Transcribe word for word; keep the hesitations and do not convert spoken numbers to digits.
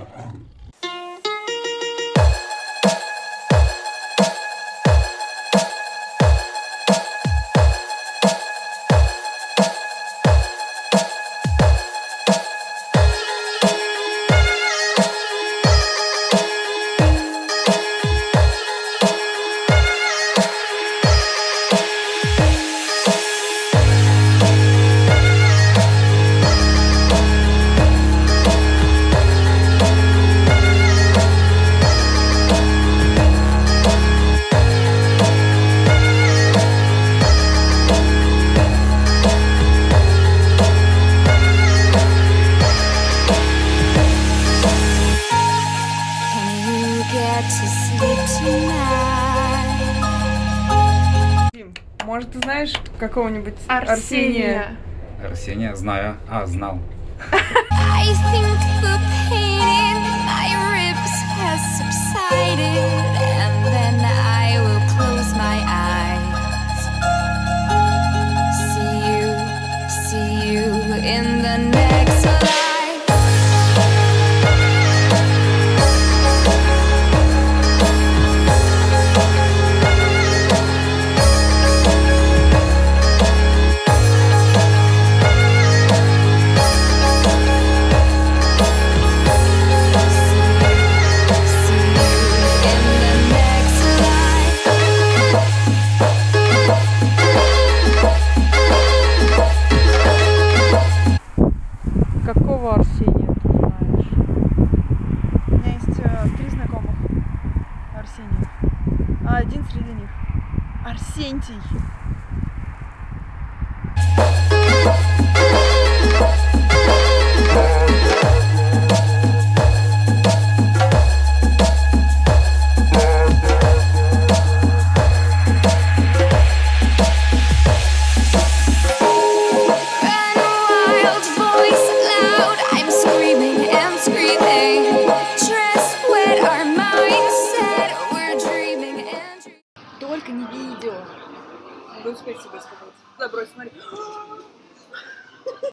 Может, ты знаешь какого-нибудь Арсения? Арсения? Арсения знаю. А, знал. Какого Арсения ты знаешь? У меня есть э, три знакомых Арсения. А один среди них Арсентий. Только не видео. Надо успеть себе сказать. Да, брось, смотри.